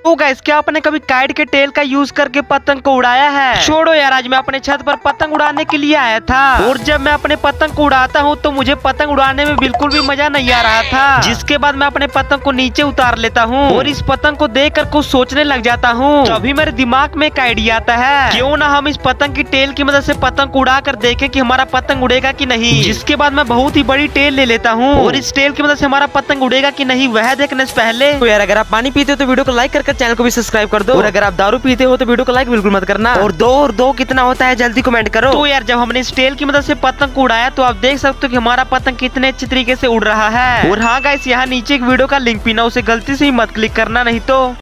तो गाइस, क्या आपने कभी काइट के टेल का यूज करके पतंग को उड़ाया है? छोड़ो यार, आज मैं अपने छत पर पतंग उड़ाने के लिए आया था और जब मैं अपने पतंग को उड़ाता हूँ तो मुझे पतंग उड़ाने में बिल्कुल भी मजा नहीं आ रहा था। जिसके बाद मैं अपने पतंग को नीचे उतार लेता हूँ और इस पतंग को देख कर कुछ सोचने लग जाता हूँ। तभी मेरे दिमाग में एक आइडिया आता है, क्यों ना हम इस पतंग की टेल की मदद से पतंग को उड़ा कर देखें कि हमारा पतंग उड़ेगा कि नहीं। जिसके बाद मैं बहुत ही बड़ी टेल ले लेता हूँ और इस टेल की मदद से हमारा पतंग उड़ेगा कि नहीं वह देखने से पहले तो यार, अगर आप पानी पीते हो तो वीडियो को लाइक करके चैनल को भी सब्सक्राइब कर दो और अगर आप दारू पीते हो तो वीडियो को लाइक बिल्कुल मत करना। और दो कितना होता है जल्दी कमेंट करो। तो यार, जब हमने इस टेल की मदद से पतंग को उड़ाया तो आप देख सकते हो कि हमारा पतंग कितने अच्छे तरीके से उड़ रहा है। और हाँ गाइस, यहाँ नीचे एक वीडियो का लिंक भी ना, उसे गलती से ही मत क्लिक करना नहीं तो